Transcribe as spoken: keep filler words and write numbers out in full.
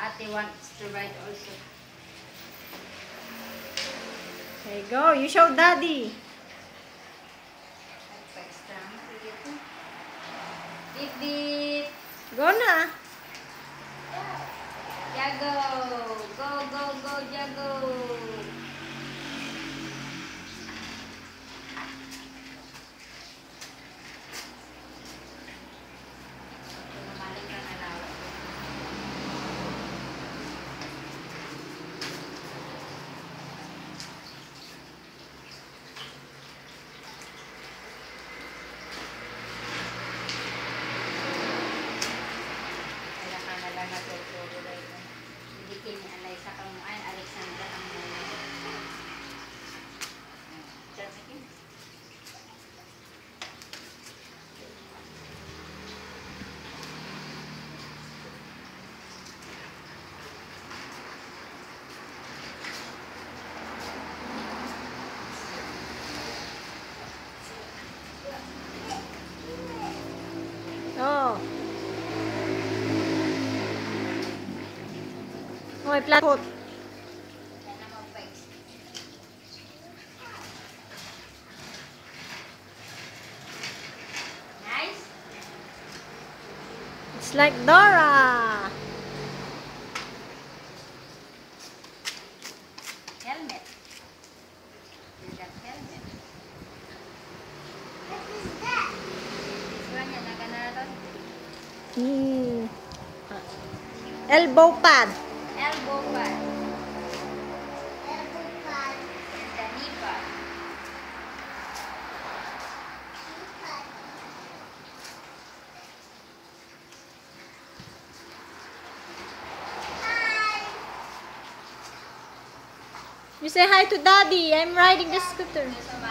Ate wants to ride also. There you go. You show daddy. Beep beep. Go na. Jago. Go go go Jago. Oh. Hoy, platot. Nice. It's like Dora. Helmet. Is that helmet? What is that? This one yan, naganaran. Hmm. Elbow pad. Elbow pad. Elbow pad. And the knee pad. Hi. You say hi to daddy. I'm riding the scooter.